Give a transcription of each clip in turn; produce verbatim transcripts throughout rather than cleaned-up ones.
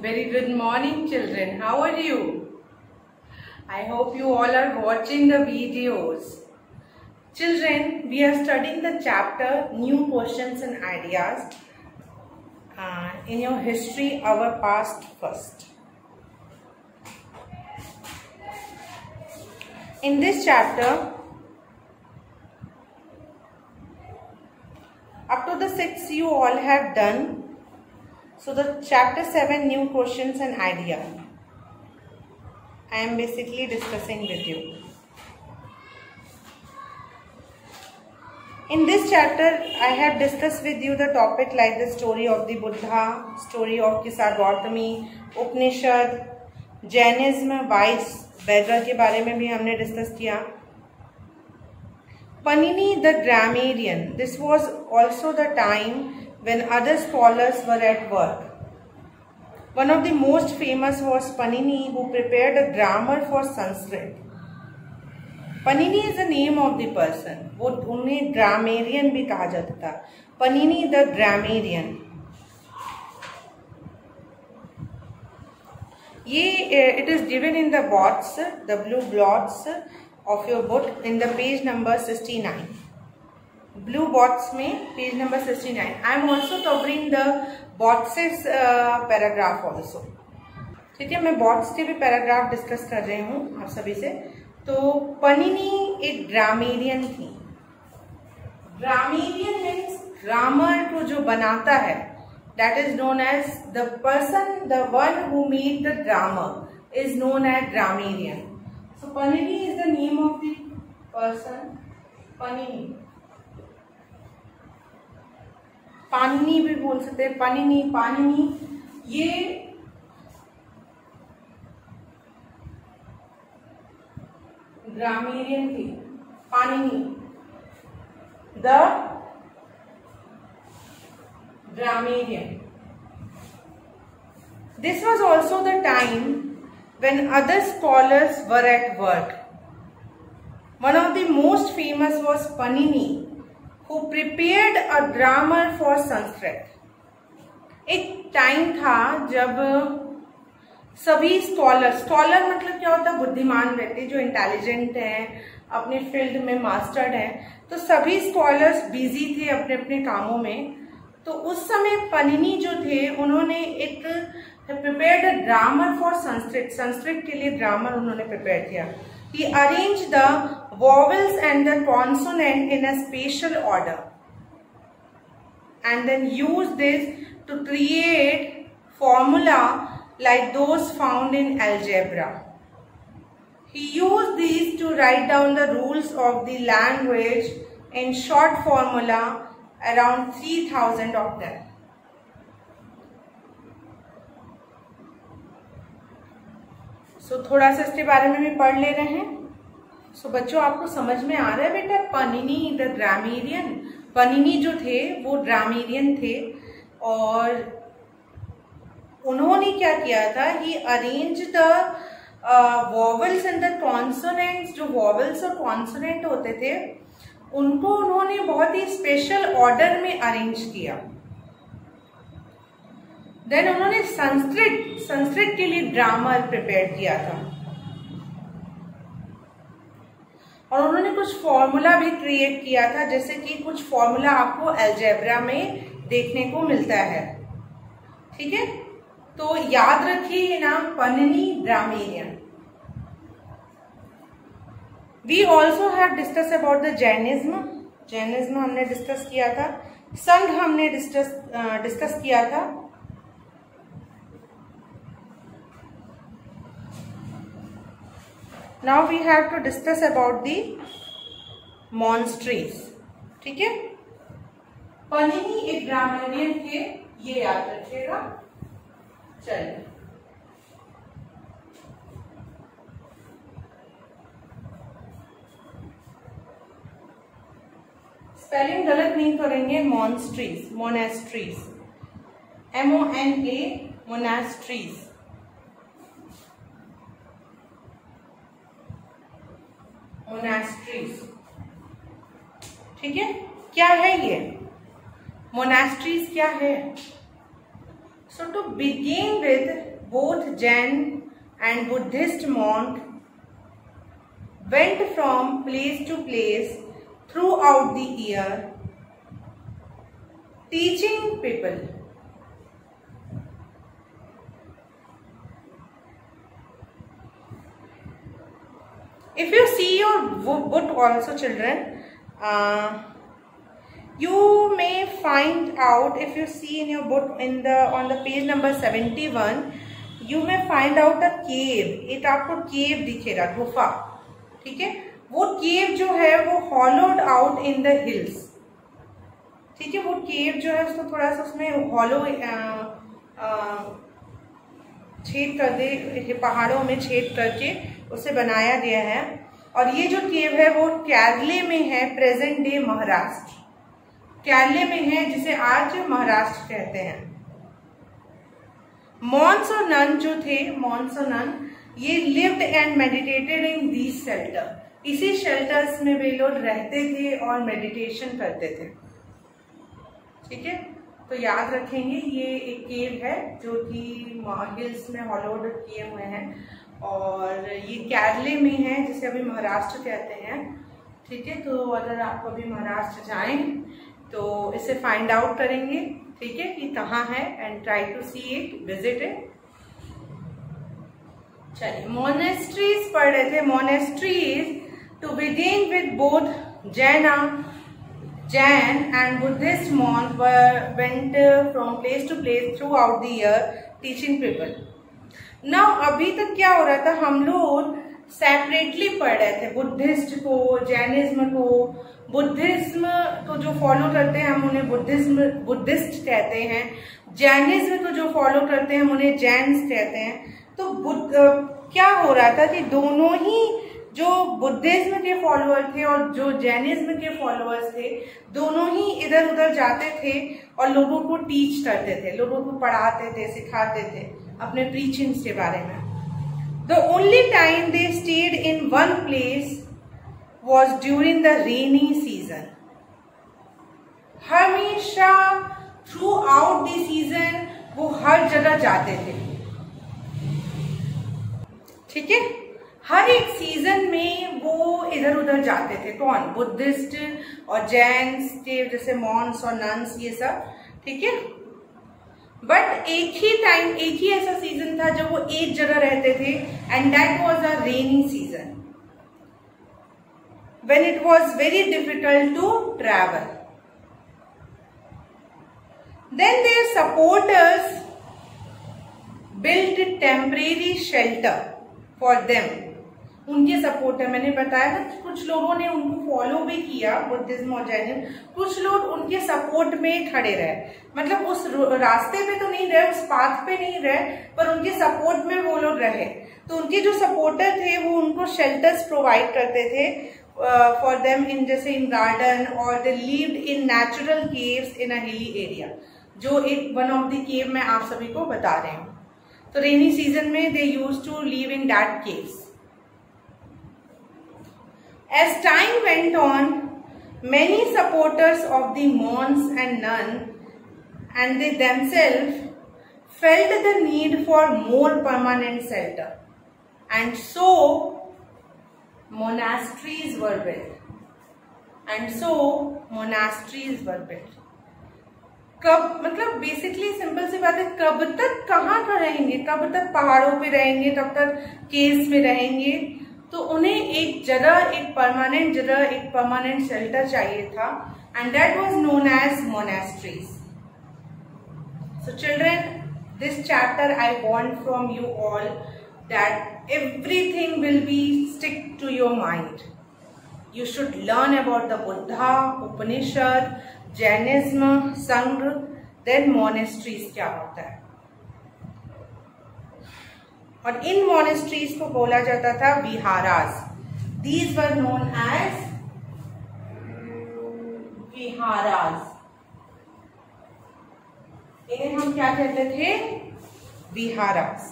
Very good morning, children. How are you? I hope you all are watching the videos. Children, we are studying the chapter New Questions and Ideas uh, in your history, our past first. In this chapter, up to the sixth you all have done. So the chapter seven, New Questions and Ideas, I am basically discussing with you. In this chapter, I have discussed with you the topic like the story of the Buddha, story of Kisa Gautami, Upanishad, Jainism, Vice, Vedra के बारे में भी हमने discuss किया. Panini the grammarian. This was also the time when other scholars were at work. One of the most famous was Panini, who prepared a grammar for Sanskrit. Panini is the name of the person. वो उन्हें grammarian भी कहा जाता था. Panini the grammarian. ये it is given in the blots, the blue blots of your book in the page number sixty-nine. Blue box में page number sixty-nine. I am also covering the boxes uh, paragraph also. ठीक है, मैं box के भी paragraph discuss कर रही हूँ आप सभी से. तो पनिनी एक grammarian थी. Grammarian means grammar को जो बनाता है. That is known as the person, the one who made the grammar is known as grammarian. So Panini is the name of the person. Panini. Panini भी बोल सकते हैं. पानिनी, पानिनी, ये ग्रामेरियन थी. Panini the grammarian. This was also the time when other scholars were at work. One of the most famous was Panini, who prepared a grammar for Sanskrit. एक time था जब सभी स्कॉलर, स्कॉलर मतलब क्या होता है? बुद्धिमान व्यक्ति जो इंटेलिजेंट हैं, अपने फील्ड में मास्टर्ड हैं. तो सभी स्कॉलर्स बिजी थे अपने अपने कामों में. तो उस समय पनिनी जो थे उन्होंने एक prepared a grammar for Sanskrit. Sanskrit के लिए ग्रामर उन्होंने प्रिपेयर किया. He arrange the vowels and the consonant in a spatial order and then use this to create formula like those found in algebra. He used these to write down the rules of the language in short formula, around three thousand of them. So थोड़ा सा इसके बारे में भी पढ़ ले रहे हैं. सो so, बच्चों आपको समझ में आ रहा है बेटा? Panini the grammarian. पनिनी जो थे वो ग्रामेरियन थे और उन्होंने क्या किया था? He arrange the vowels and the consonants. जो वॉवल्स और कॉन्सोनेंट होते थे उनको उन्होंने बहुत ही स्पेशल ऑर्डर में अरेंज किया. देन उन्होंने संस्कृत संस्कृत के लिए ग्रामर प्रिपेयर किया था और उन्होंने कुछ फॉर्मूला भी क्रिएट किया था, जैसे कि कुछ फॉर्मूला आपको अलजेब्रा में देखने को मिलता है. ठीक है, तो याद रखिए ये नाम Panini grammarian. We also have discuss about the Jainism. Jainism हमने डिस्कस किया था. संघ हमने डिस्कस डिस्कस किया था. Now we have to discuss about the monasteries. ठीक है, पनिनी एक ग्रामेरियन थे, ये याद रखिएगा. चलिए, स्पेलिंग गलत नहीं करेंगे. monasteries, monasteries, M O N A, monasteries. Monasteries. ठीक है, क्या है ये मोनास्ट्रीज? क्या है? So to begin with, both Jain and Buddhist monk went from place to place throughout the year, teaching people. If you see your book also, children, uh, you may find out, if you see in your book in the on the page number seventy-one, you may find out a cave. एक आपको cave दिखेगा, गुफा, ठीक है। वो cave जो है वो hollowed out in the hills, ठीक है। वो cave जो है उसको थोड़ा सा उसमें hollow छेद कर दे, पहाड़ों में छेद करके उसे बनाया गया है। और ये जो केव है वो केरले में है, प्रेजेंट डे महाराष्ट्र, केरले में है, जिसे आज महाराष्ट्र कहते हैं। मॉन्स और नन जो थे, मॉन्स और नन, ये lived and meditated in these shelter. इसी शेल्टर्स में वे लोग रहते थे और मेडिटेशन करते थे, ठीक है। तो याद रखेंगे ये एक केव है जो कि हिल्स में हॉलोड किए हुए हैं, और ये केरले में है, जिसे अभी महाराष्ट्र कहते हैं, ठीक है। तो अगर आप अभी महाराष्ट्र जाएं तो इसे फाइंड आउट करेंगे, ठीक है, कि कहाँ है, and try to see it, visit it. चलिए, मोनेस्ट्रीज पढ़ रहे थे। Monasteries to begin with both Jaina Jain and Buddhist monks were went from place to place throughout the year teaching people. Now अभी तक क्या हो रहा था, हम लोग सेपरेटली पढ़ रहे थे बुद्धिस्ट को, जैनिज्म को। बुद्धिज्म को जो फॉलो करते हैं हम उन्हें बुद्धिज्म बुद्धिस्ट कहते हैं, जैनिज्म को जो फॉलो करते हैं हम उन्हें जैन्स कहते हैं। तो बुद्ध क्या हो रहा था कि दोनों ही जो बुद्धिज्म के फॉलोअर थे और जो जैनिज्म के फॉलोअर्स थे, दोनों ही इधर उधर जाते थे और लोगों को टीच करते थे, लोगों को पढ़ाते थे, सिखाते थे अपने प्रीचिंग्स के बारे में। The only time they stayed in one place was during the rainy season. हमेशा थ्रू आउट द सीजन वो हर जगह जाते थे, ठीक है। हर एक सीजन में वो इधर उधर जाते थे। कौन? बुद्धिस्ट और जैन्स के, जैसे मॉन्स और नन्स, ये सब, ठीक है। बट एक ही टाइम, एक ही ऐसा सीजन था जब वो एक जगह रहते थे, and that was a rainy season when it was very difficult to travel. Then their supporters built temporary shelter for them. उनके सपोर्टर, मैंने बताया था कुछ लोगों ने उनको फॉलो भी किया, बुद्धिज्म और जैनिज्म, कुछ लोग उनके सपोर्ट में खड़े रहे, मतलब उस रास्ते पे तो नहीं रहे, उस पाथ पे नहीं रहे, पर उनके सपोर्ट में वो लोग रहे। तो उनके जो सपोर्टर थे वो उनको शेल्टर्स प्रोवाइड करते थे फॉर देम, इन जैसे इन गार्डन, और they lived in natural caves in a hilly area, जो एक वन ऑफ द केव मैं आप सभी को बता रहे हूँ। तो रेनी सीजन में they use to live in that caves. As time went on, many supporters of the monks and nuns and they themselves felt the need for more permanent shelter, and so monasteries were built. And so monasteries were built. कब, मतलब basically simple सी बात है, कब तक कहाँ पर रहेंगे, कब तक पहाड़ों पे रहेंगे, कब तक केव्स में रहेंगे। तो उन्हें एक जगह, एक परमानेंट जगह, एक परमानेंट शेल्टर चाहिए था, and that was known as monasteries. So children, this chapter I want from you all that everything will be stick to your mind. You should learn about the Buddha, Upanishad, Jainism, sangha, then monasteries क्या होता है। और इन monasteries को बोला जाता था viharas. These were known as viharas. इन्हें हम क्या कहते थे? Viharas.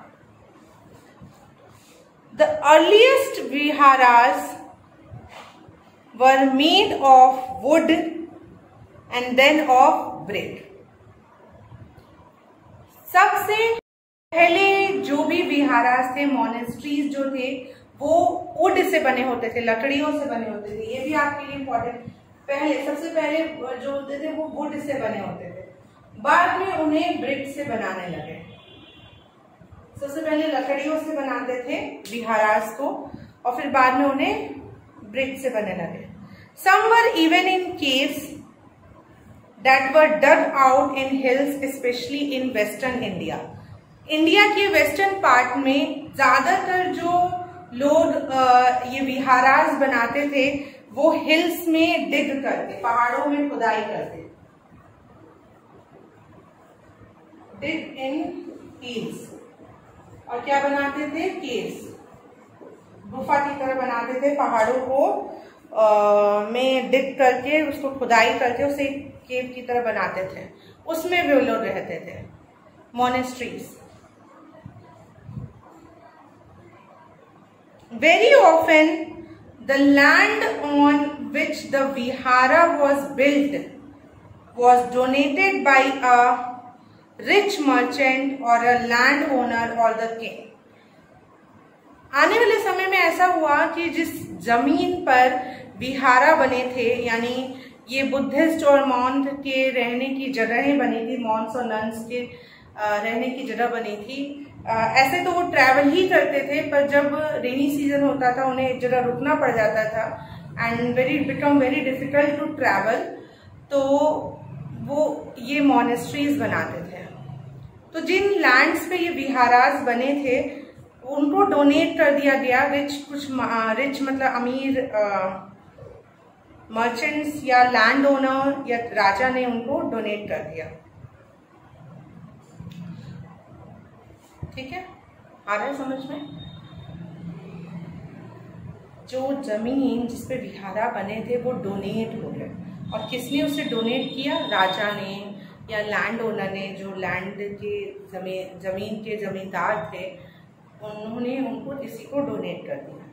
The earliest viharas were made of wood and then of brick. सबसे पहले विहारास थे, मोनेस्ट्रीज जो थे वो वुड से बने होते थे, लकड़ियों से बने होते थे। ये भी आपके लिए इम्पोर्टेंट, पहले सबसे पहले जो होते थे वो वुड से बने होते थे, बाद में उन्हें ब्रिक से बनाने लगे। सबसे पहले लकड़ियों से बनाते थे विहारास को और फिर बाद में उन्हें ब्रिक से बनने लगे। Some were even in caves that were dug out in hills, especially in western India. India के वेस्टर्न पार्ट में ज्यादातर जो लोग ये विहारास बनाते थे वो हिल्स में डिग करते, पहाड़ों में खुदाई करते, डिग इन हिल्स, और क्या बनाते थे, केव्स, गुफा की तरह बनाते थे, पहाड़ों को आ, में डिग करके उसको खुदाई करके उसे केव की तरह बनाते थे, उसमें वे लोग रहते थे, monasteries. Very often the land on which the vihara was built was donated by a rich merchant और अ लैंड ओनर और द किंग। आने वाले समय में ऐसा हुआ कि जिस जमीन पर विहारा बने थे, यानी ये बुद्धिस्ट और मॉन्क के रहने की जगहें बनी थी, मॉन्क्स और नन्स के रहने की जगह बनी थी। ऐसे तो वो ट्रैवल ही करते थे, पर जब रेनी सीजन होता था उन्हें एक जगह रुकना पड़ जाता था and very become very difficult to travel, तो वो ये मोनेस्ट्रीज बनाते थे। तो जिन लैंड्स पे ये विहारास बने थे उनको डोनेट कर दिया गया, रिच कुछ रिच मतलब अमीर मर्चेंट्स या लैंड ओनर या राजा ने उनको डोनेट कर दिया। ठीक है, आ रहा है समझ में? जो जमीन जिसपे विहारा बने थे वो डोनेट हो गए, और किसने उसे डोनेट किया, राजा ने या लैंड ओनर ने, जो लैंड के जमीन जमीन के जमींदार थे उन्होंने उनको किसी को डोनेट कर दिया।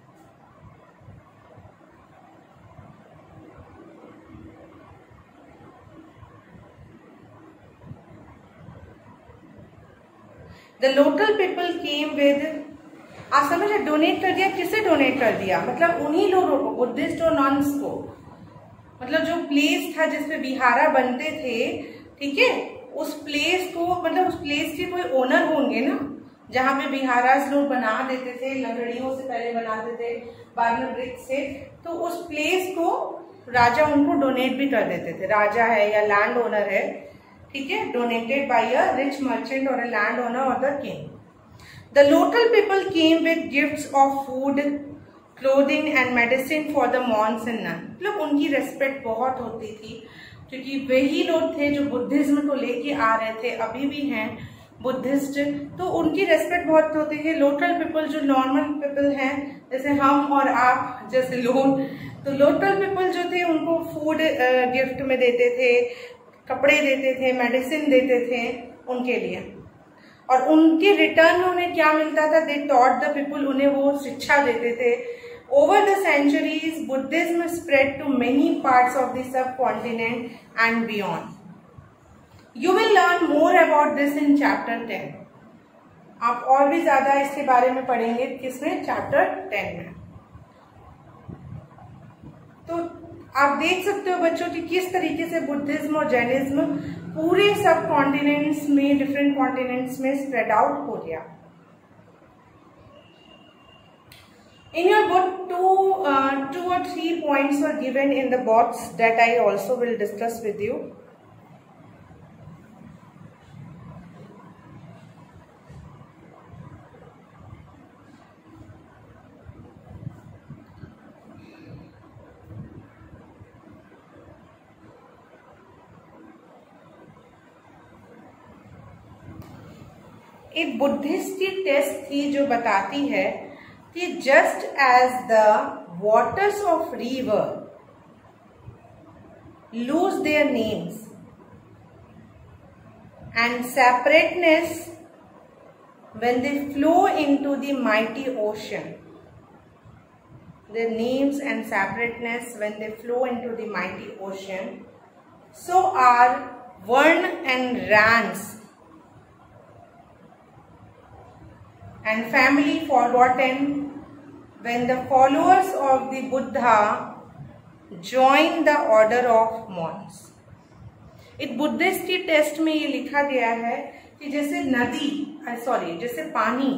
The local people came with, आप समझ, डोनेट कर दिया, किसे डोनेट कर दिया, मतलब उन्हीं लोगों को, बुद्धिस्ट और नॉन्स को, मतलब जो प्लेस था जिसपे विहारा बनते थे, ठीक है, उस प्लेस को, मतलब उस प्लेस के कोई ओनर होंगे ना, जहाँ पे विहारास लोग बना देते थे, लकड़ियों से पहले बनाते थे, बाद में ब्रिक से, तो उस प्लेस को राजा उनको डोनेट भी कर देते थे, राजा है या लैंड ओनर है, ठीक है, donated by a rich merchant और अ लैंड ओनर और the king. The local people came with gifts of food, clothing and medicine for the monks and nun. मतलब उनकी रेस्पेक्ट बहुत होती थी, क्योंकि वही लोग थे जो बुद्धिज्म को लेके आ रहे थे, अभी भी हैं बुद्धिस्ट, तो उनकी रेस्पेक्ट बहुत होती है। लोकल पीपल जो नॉर्मल पीपल हैं, जैसे हम और आप जैसे लोग, तो लोकल पीपल जो थे उनको फूड गिफ्ट में देते थे, कपड़े देते थे, मेडिसिन देते थे उनके लिए, और उनके रिटर्न में उन्हें क्या मिलता था, दे टॉट द पीपल, उन्हें वो शिक्षा देते थे। Over the centuries Buddhism spread to many parts of the subcontinent and beyond. You will learn more about this in chapter ten. आप और भी ज्यादा इसके बारे में पढ़ेंगे किसमें, चैप्टर टेन में। तो आप देख सकते हो बच्चों कि किस तरीके से बुद्धिज्म और जैनिज्म पूरे सब कॉन्टिनेंट्स में, डिफरेंट कॉन्टिनेंट्स में स्प्रेड आउट हो गया। In your book, two, uh, two or three points were given in the box that I also will discuss with you. एक बुद्धिस्ट की टेस्ट थी जो बताती है कि just as the waters of river lose their names and separateness when they flow into the mighty ocean. Their names and separateness when they flow into the mighty ocean. So are Varn and Rans and family forgotten when the followers of the Buddha joined the order of monks. एक Buddhist की text में ये लिखा गया है कि जैसे नदी सॉरी जैसे पानी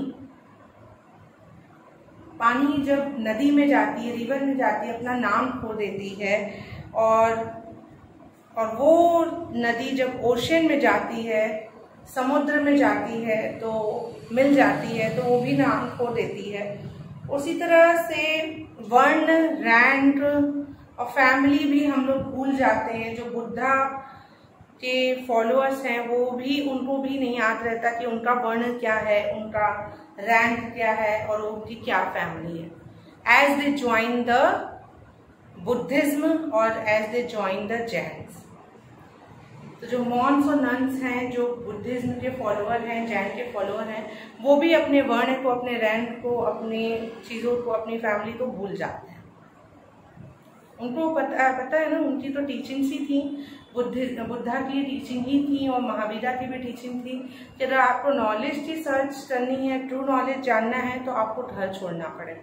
पानी जब नदी में जाती है, रिवर में जाती है, अपना नाम खो देती है, और और वो नदी जब ओशन में जाती है, समुद्र में जाती है, तो मिल जाती है, तो वो भी नाम खो देती है। उसी तरह से वर्ण, रैंक और फैमिली भी हम लोग भूल जाते हैं। जो बुद्धा के फॉलोअर्स हैं वो भी, उनको भी नहीं याद रहता कि उनका वर्ण क्या है, उनका रैंक क्या है और उनकी क्या फैमिली है। As they join the Buddhism और as they join the Jains. तो जो मॉन्स और नन्स हैं, जो बुद्धिज्म के फॉलोअर हैं, जैन के फॉलोअर हैं, वो भी अपने वर्ण को, अपने रैंक को, अपनी चीज़ों को, अपनी फैमिली को भूल जाते हैं। उनको पता पता है ना, उनकी तो टीचिंग्स ही थी, बुद्धि बुद्धा की टीचिंग ही थी और महावीरा की भी टीचिंग थी कि अगर आपको नॉलेज की सर्च करनी है, ट्रू नॉलेज जानना है, तो आपको घर छोड़ना पड़े।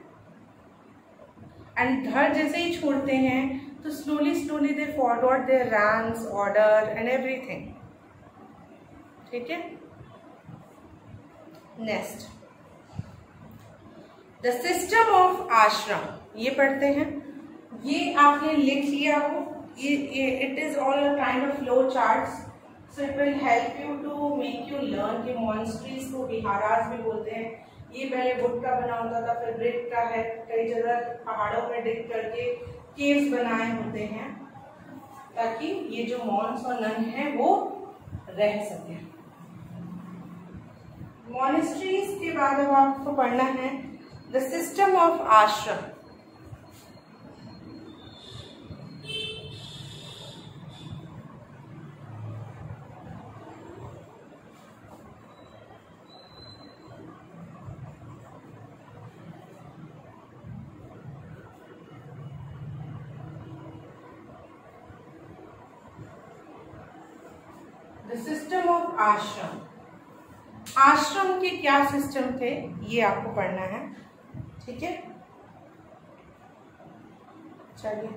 एंड घर जैसे ही छोड़ते हैं तो slowly slowly they forgot their ranks, order and everything. ठीक है, नेक्स्ट द सिस्टम ऑफ आश्रम, ये पढ़ते हैं। ये आपने लिख लिया हो, ये it is all a kind of flow charts, so it will help you to make you learn कि मॉन्स्ट्रीज को विहारास भी बोलते हैं। ये पहले वुड का बना होता था, फिर ब्रिक का है, कई जगह पहाड़ों में डिग करके केव्स बनाए होते हैं ताकि ये जो मॉन्स और नन हैं वो रह सके। मॉनेस्ट्रीज के बाद अब आपको पढ़ना है the system of ashram. System of ashram, ashram के क्या सिस्टम थे ये आपको पढ़ना है। ठीक है, चलिए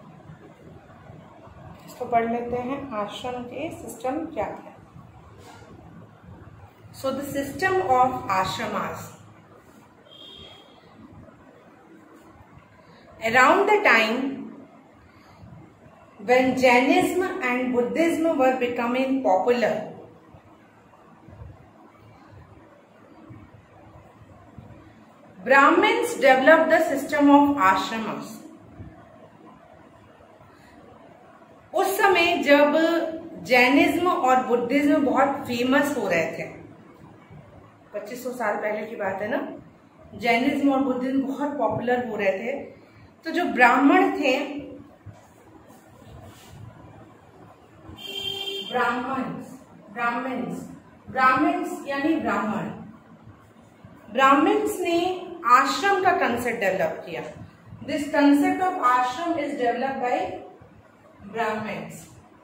इसको पढ़ लेते हैं, आश्रम के सिस्टम क्या थे। So the system of ashramas. Around the time when Jainism and Buddhism were becoming popular, Brahmins developed the system of ashramas. उस समय जब जैनिज्म और बुद्धिज्म बहुत फेमस हो रहे थे, पच्चीस सौ साल पहले की बात है ना, जैनिज्म और बुद्धिज्म बहुत पॉपुलर हो रहे थे, तो जो ब्राह्मण थे, ब्राह्मण्स ब्राह्मण्स ब्राह्मण्स यानी ब्राह्मण, ब्राह्मण्स ने आश्रम का कंसेप्ट डेवलप किया। This concept of ashram is developed by Brahmins.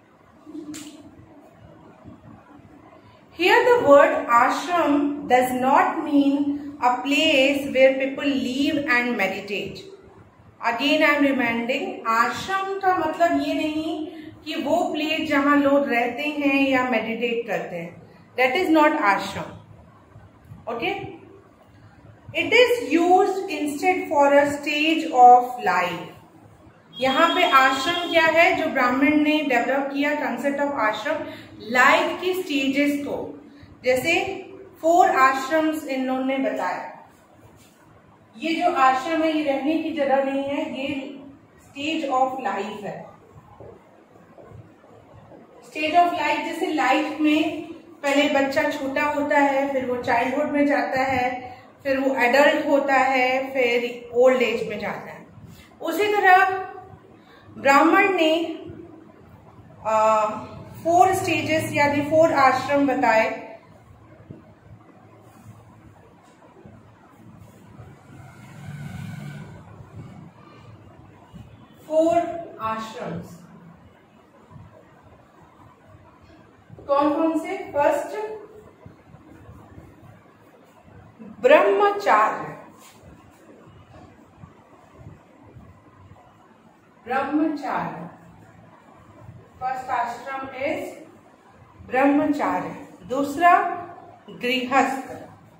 Here the word ashram does not mean a place where people live and meditate. Again I am reminding, ashram का मतलब ये नहीं कि वो प्लेस जहां लोग रहते हैं या मेडिटेट करते हैं, that is not ashram. Okay, it is used instead for a stage of life. यहाँ पे आश्रम क्या है जो ब्राह्मण ने डेवलप किया, कंसेप्ट ऑफ आश्रम, लाइफ की स्टेजेस को, जैसे फोर आश्रम्स इन लोगों ने बताया। ये जो आश्रम है ये रहने की जगह नहीं है, ये स्टेज ऑफ लाइफ है। स्टेज ऑफ लाइफ जैसे लाइफ में पहले बच्चा छोटा होता है, फिर वो चाइल्डहुड में जाता है, फिर वो एडल्ट होता है, फिर ओल्ड एज में जाता है। उसी तरह ब्राह्मण ने आ, फोर स्टेजेस यानी फोर आश्रम बताए। फोर आश्रम्स कौन कौन से? First brahmacharya, brahmacharya, first ashram is brahmacharya. दूसरा गृहस्थ,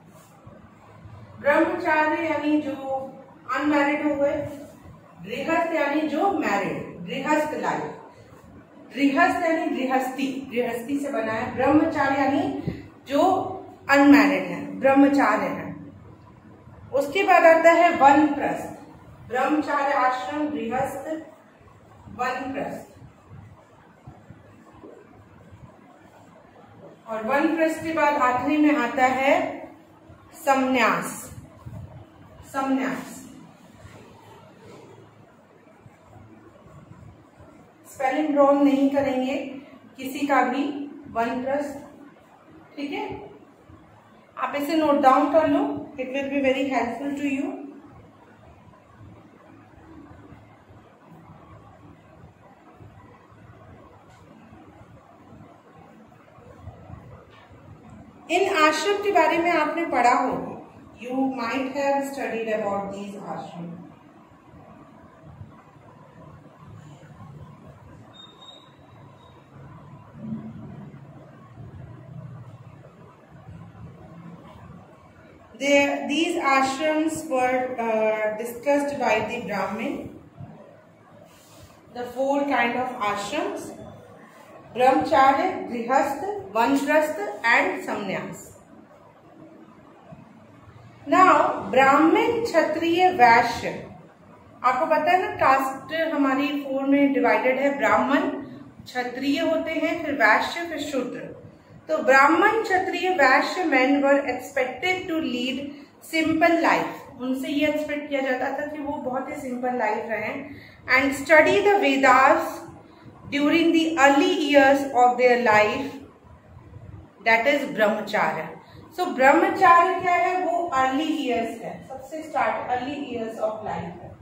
ब्रह्मचार्य यानी जो अनमैरिड हो गए, गृहस्थ यानी जो मैरिड, गृहस्थ लाइफ, गृहस्थ यानी गृहस्थी, गृहस्थी से बना है। ब्रह्मचार्य यानी जो अनमैरिड है, ब्रह्मचार्य है। उसके बाद आता है वनप्रस्थ, ब्रह्मचार्य आश्रम, गृहस्थ, वनप्रस्थ। और वनप्रस्थ के बाद आखिरी में आता है संन्यास, संन्यास। स्पेलिंग रॉन्ग नहीं करेंगे किसी का भी, वनप्रस्थ, ठीक है। आप इसे नोट डाउन कर लो, it will be very helpful to you. इन आश्रम के बारे में आपने पढ़ा होगा, you might have studied about these ashram. They, these ashrams were uh, discussed by the Brahmin, the four kind of ashrams: brahmacharya, grihastha, vanprastha and sannyas. Now ब्राह्मण, क्षत्रिय, वैश्य, आपको पता है ना कास्ट हमारी फोर में डिवाइडेड है, ब्राह्मण, क्षत्रिय होते हैं, फिर वैश्य, फिर शूद्र। तो Brahmin, Kshatriya, Vaishya men were expected to lead simple life, उनसे ये एक्सपेक्ट किया जाता था कि वो बहुत ही सिंपल लाइफ रहें and study the Vedas during the early years of their life, that is brahmacharya. So brahmacharya क्या है, वो अर्ली ईयर्स है, सबसे start early years of life है,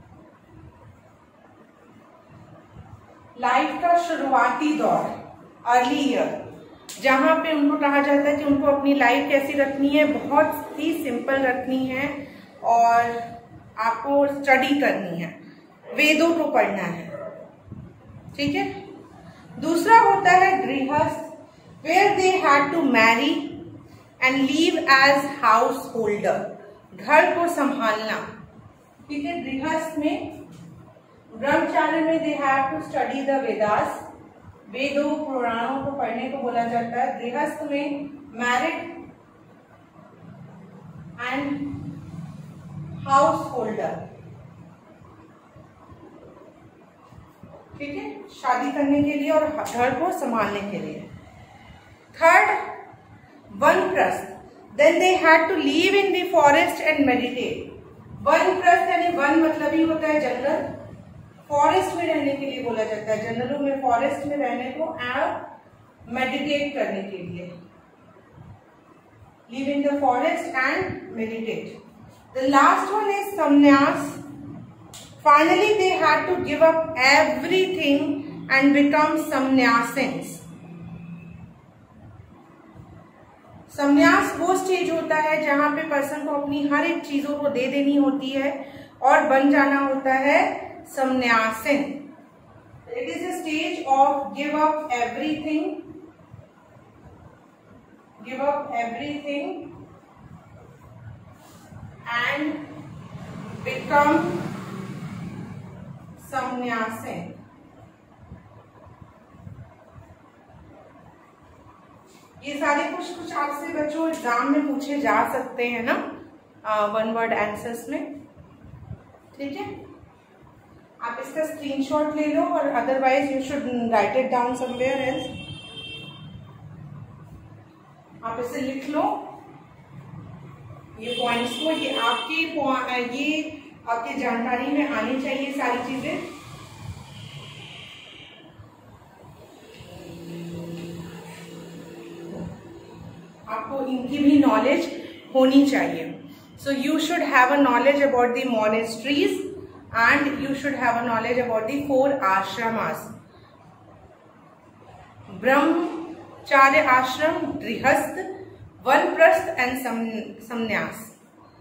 लाइफ का शुरुआती दौर, अर्ली ईयर, जहां पे उनको कहा जाता है कि उनको अपनी लाइफ कैसी रखनी है, बहुत ही सिंपल रखनी है और आपको स्टडी करनी है, वेदों को पढ़ना है, ठीक है। दूसरा होता है grihastha, where they had to marry and live as householder, घर को संभालना, ठीक है। गृहस्थ में, ब्रह्मचार्य में they have to study the Vedas, वेदों पुराणों को पढ़ने को बोला जाता है। गृहस्थ में मैरिड एंड हाउस होल्डर, ठीक है, शादी करने के लिए और घर को संभालने के लिए। Third vanaprastha, then they had to live in the forest and meditate. Vanaprastha यानी वन मतलब ही होता है जंगल, फॉरेस्ट में रहने के लिए बोला जाता है, जंगलों में, फॉरेस्ट में रहने को एंड मेडिटेट करने के लिए, live in the forest and meditate. The last one is sannyasa, finally they had to give up everything and become sannyasins. Sannyasa वो स्टेज होता है जहां पे पर्सन को अपनी हर एक चीजों को दे देनी होती है और बन जाना होता है संन्यासिन। It is a stage of give up everything, give up everything and become संन्यासिन। ये सारे कुछ कुछ आपसे बच्चों एग्जाम में पूछे जा सकते हैं ना, वन वर्ड आंसर्स में, ठीक है। आप इसका स्क्रीनशॉट ले लो और otherwise you should write it down somewhere else. आप इसे लिख लो, ये पॉइंट्स को, ये आपकी ये आपकी जानकारी में आनी चाहिए सारी चीजें। आपको इनकी भी नॉलेज होनी चाहिए। So you should have a knowledge about the monasteries and you should have a knowledge about the four ashramas: brahmacharya ashram, grihastha, vanprastha and sannyas.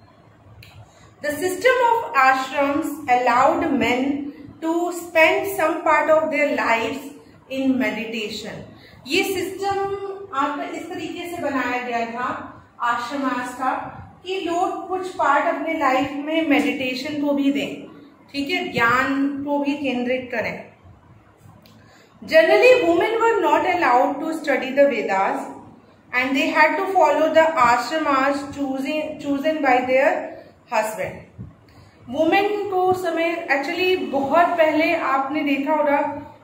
The system of ashrams allowed men to spend some part of their lives in meditation. ये system आपका इस तरीके से बनाया गया था आश्रमास का कि लोग कुछ पार्ट अपने लाइफ में मेडिटेशन को भी दें, ठीक है, ज्ञान को भी केंद्रित करें. Generally, women were not allowed to study the Vedas and they had to follow the ashramas choosing chosen by their husband. Women को समय एक्चुअली बहुत पहले आपने देखा होगा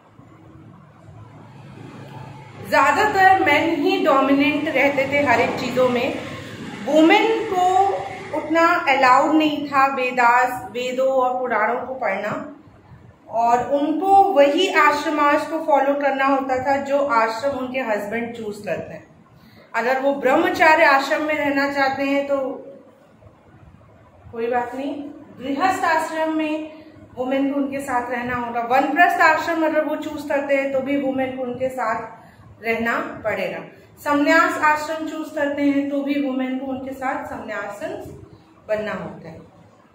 ज्यादातर मेन ही डोमिनेंट रहते थे हर एक चीजों में. वुमेन को उतना अलाउड नहीं था वेदास वेदों और पुराणों को पढ़ना, और उनको वही आश्रमास को फॉलो करना होता था जो आश्रम उनके हस्बैंड चूज करते हैं. अगर वो ब्रह्मचार्य आश्रम में रहना चाहते हैं तो कोई बात नहीं, गृहस्थ आश्रम में वुमेन को उनके साथ रहना होगा. वनप्रस्थ आश्रम अगर वो चूज करते हैं तो भी वुमेन को उनके साथ रहना पड़ेगा. संन्यास आश्रम चूज करते हैं तो भी वुमेन को उनके साथ संन्यासन बनना होता है.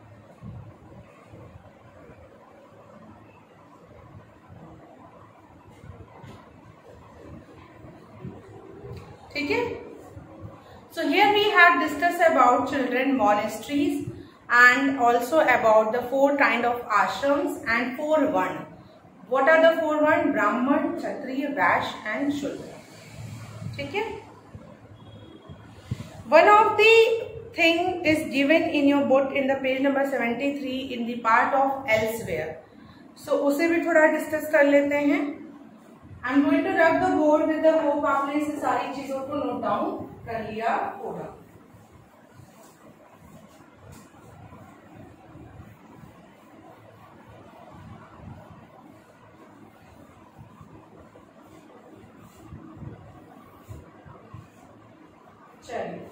ठीक है. So here we have discussed about children monasteries and also about the four kind of ashrams and four varna. What are the four varna? Brahman, Kshatriya, Vaishya and Shudra. ठीक है. One of the thing is given in your book in the page number seventy-three in the part of elsewhere. So उसे भी थोड़ा discuss कर लेते हैं. I am going to rub the board with the hope आपने इसे सारी चीजों को नोट डाउन कर लिया होगा. चलिए,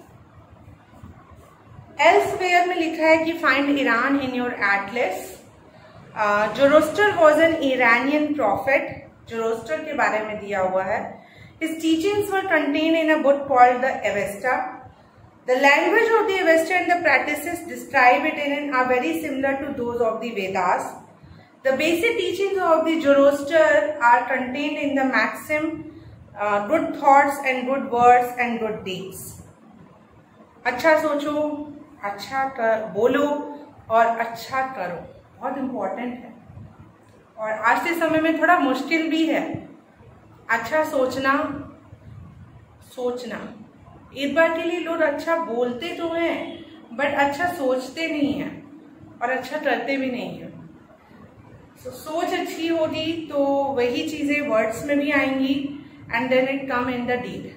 एल्सवेयर में लिखा है कि find Iran in your atlas. Zoroaster was an Iranian prophet. Zoroaster के बारे में दिया हुआ है. His teachings were contained in a book called the Avesta. The language of the Avesta and the practices describe it in are very similar to those of the Vedas. The basic teachings of the Zoroaster are contained in the maxim uh, good thoughts and good words and good deeds. अच्छा सोचो, अच्छा कर बोलो और अच्छा करो, बहुत important है और आज के समय में थोड़ा मुश्किल भी है. अच्छा सोचना सोचना एक बार के लिए लोग अच्छा बोलते तो हैं बट अच्छा सोचते नहीं हैं और अच्छा करते भी नहीं है. so, सोच अच्छी होगी तो वही चीजें वर्ड्स में भी आएंगी and then it come in the deed.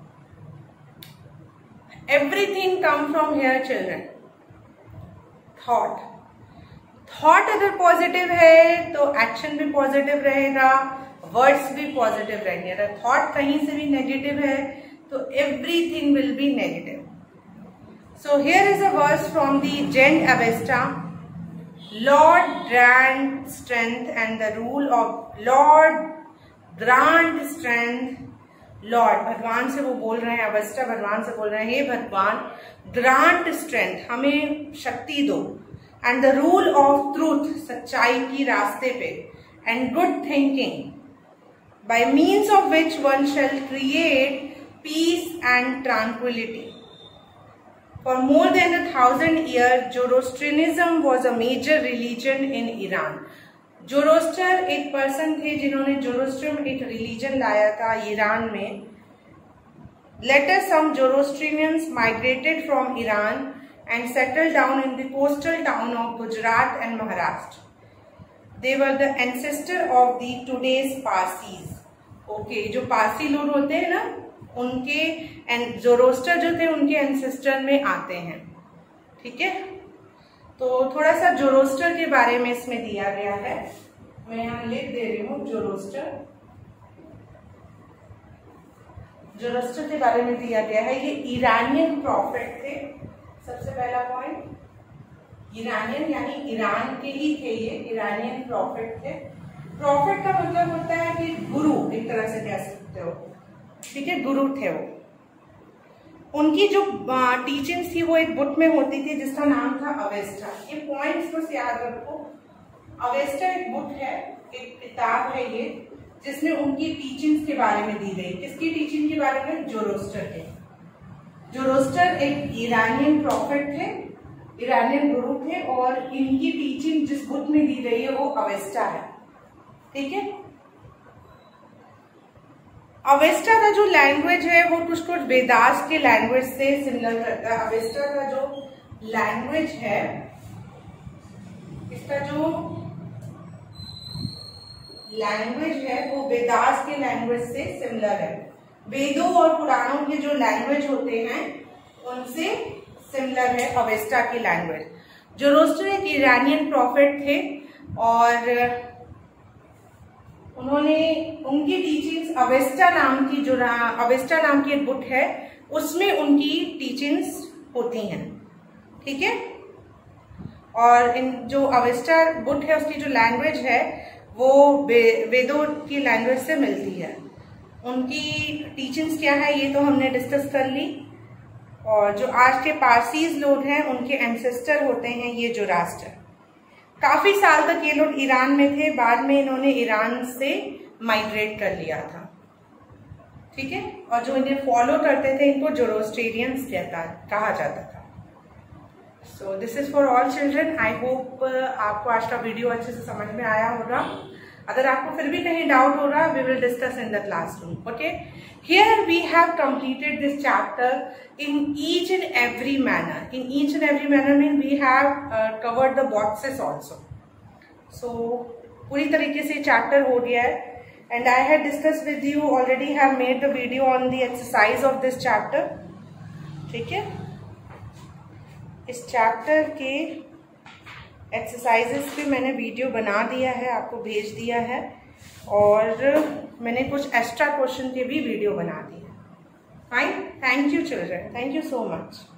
Everything come from here children. Thought thought अगर पॉजिटिव है तो एक्शन भी पॉजिटिव रहेगा, वर्ड्स भी पॉजिटिव रहेंगे. अगर थॉट कहीं से भी नेगेटिव है तो everything will be negative. So here is a verse from the Zend Avesta. Lord grant strength and the rule of lord grant strength. Lord भगवान से वो बोल रहे हैं, अवेस्टा भगवान से बोल रहे हैं, हे भगवान ग्रांट स्ट्रेंथ हमें शक्ति दो, and the rule of truth सच्चाई की रास्ते पे, and good thinking by means of which one shall create peace and tranquility. For more than a thousand years, Zoroastrianism was a major religion in Iran. Zoroaster एक person थे जिन्होंने जोरोस्ट्रियम एक religion लाया था ईरान में. Later, some Zoroastrians migrated from Iran and settled down in the coastal town of Gujarat and Maharashtra. They were the ancestor of the today's Parsis. Okay okay, जो पारसी लोग होते हैं ना उनके जोरोस्टर जो थे उनके एंसेस्टर में आते हैं. ठीक है. तो थोड़ा सा जोरोस्टर के बारे में इसमें दिया गया है, मैं यहाँ लिख दे रही हूँ. जोरोस्टर जोरोस्टर के बारे में दिया गया है. ये ईरानियन प्रॉफिट थे. सबसे पहला पॉइंट, ईरानियन यानी ईरान के ही थे. ये ईरानियन प्रॉफिट थे. प्रॉफिट का मतलब होता है कि गुरु, एक तरह से कह सकते हो. ठीक है, गुरु थे वो. उनकी जो टीचिंग्स थी वो एक बुक में होती थी जिसका नाम था अवेस्टा। ये पॉइंट्स बस याद रखो। अवेस्टा एक बुक है, एक किताब है ये, जिसमें उनकी टीचिंग्स के बारे में दी गई। किसकी टीचिंग के बारे में? जोरोस्टर के। जोरोस्टर एक ईरानियन प्रॉफिट थे, ईरानियन गुरु थे, और इनकी टीचिंग जिस बुक में दी गई है वो अवेस्टा है। ठीक है। अवेस्टा का जो लैंग्वेज है वो कुछ कुछ वेदास के लैंग्वेज से सिमिलर करता है। अवेस्टा का जो लैंग्वेज है, इसका जो लैंग्वेज है वो वेदास के लैंग्वेज से सिमिलर है। वेदों और पुराणों के जो लैंग्वेज होते हैं उनसे सिमिलर है अवेस्टा की लैंग्वेज। जोरोस्टर एक ईरानियन प्रॉफिट थे और उन्होंने उनकी टीचिंग्स अवेस्टा नाम की जो अवेस्टा नाम की एक बुक है उसमें उनकी टीचिंग्स होती हैं। ठीक है। और इन जो अवेस्टा बुक है उसकी जो लैंग्वेज है वो वेदों की लैंग्वेज से मिलती है। उनकी टीचिंग्स क्या है ये तो हमने डिस्कस कर ली। और जो आज के पारसीज लोग हैं उनके एंसेस्टर होते हैं ये जोरास्टर। काफी साल तक ये लोग ईरान में थे, बाद में इन्होंने ईरान से माइग्रेट कर लिया था। ठीक है। और जो इन्हें फॉलो करते थे इनको जोरोस्टेरियंस कहा जाता था। So this is for all children. I hope आपको आज का वीडियो अच्छे से समझ में आया होगा। अगर आपको फिर भी कहीं डाउट हो रहा, we will discuss in the classroom. Okay. Here we have completed this chapter in each and every manner. In each and every manner mean we have covered the boxes also. So पूरी तरीके से chapter हो गया है। And I have discussed with you, already have made the video on the exercise of this chapter. ठीक है। इस chapter के एक्सरसाइजेस पे मैंने वीडियो बना दिया है, आपको भेज दिया है, और मैंने कुछ एक्स्ट्रा क्वेश्चन के भी वीडियो बना दिए। Fine. Thank you children, thank you so much.